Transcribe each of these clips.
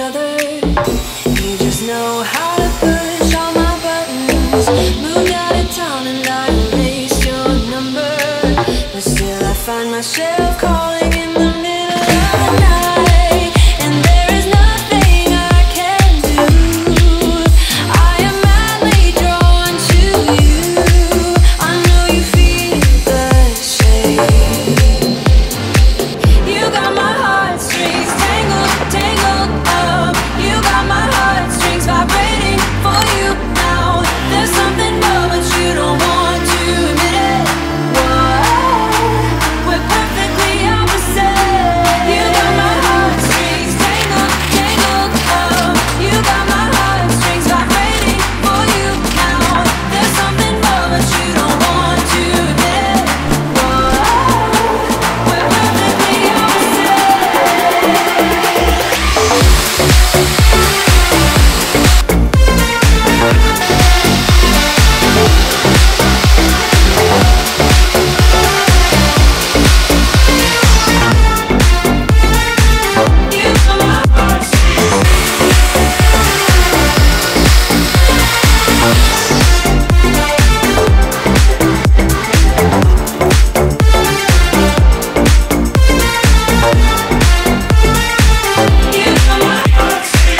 other. You just know how to push all my buttons. Moved out of town and I erased your number, but still I find myself calling in the middle of the night, and there is nothing I can do. I am madly drawn to you. I know you feel the same. You got my heartstrings tangled, tangled up. You got my heartstrings vibrating for you now. There's something more, but you don't want to admit it. Whoa, we're perfectly opposite. You got my heartstrings tangled, tangled up. You got my heartstrings vibrating for you now. There's something more, but you don't want to admit it. Whoa, we're perfectly opposite. You got my heartstrings.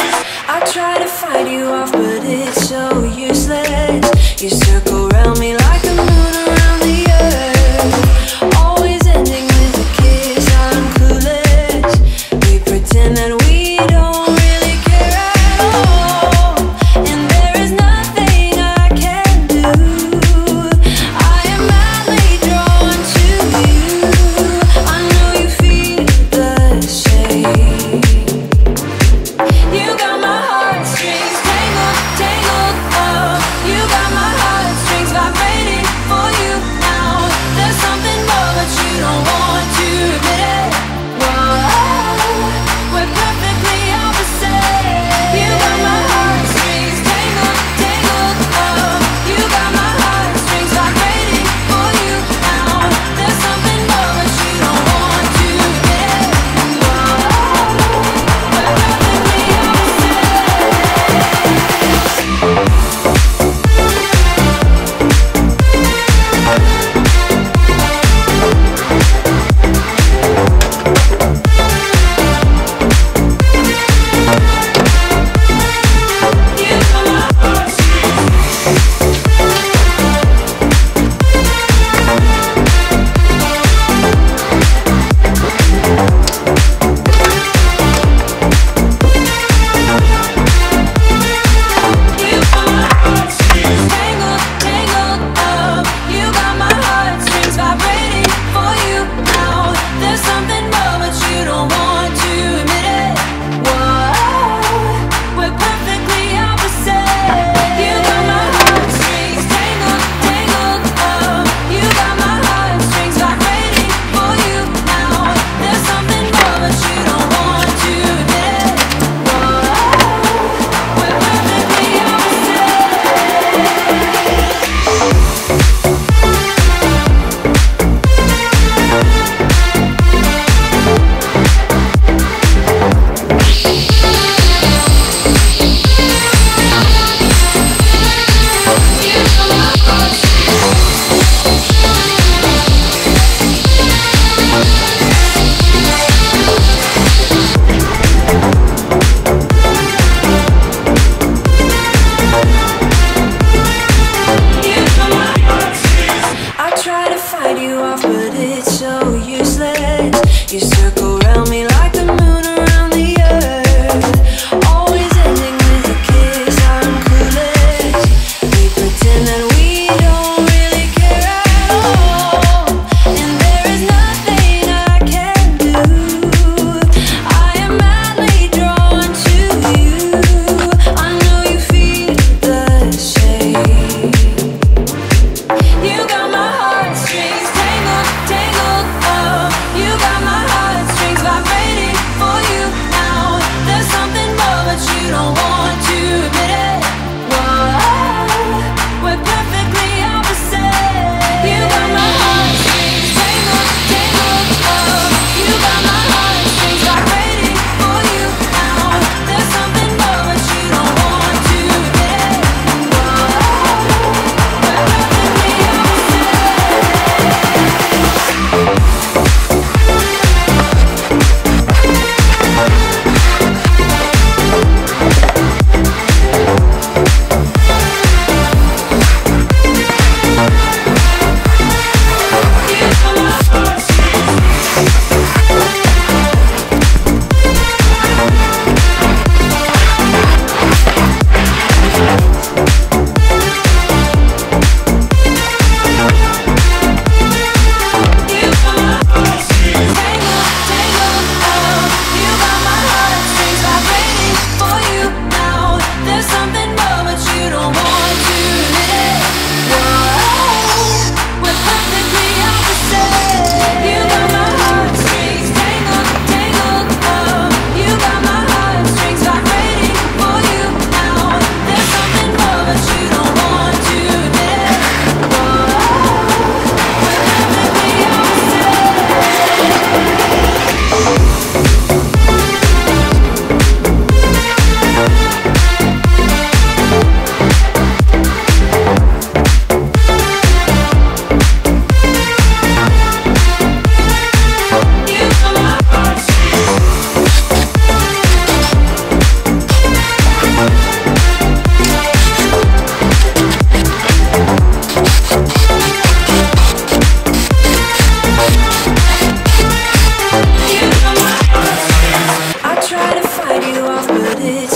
with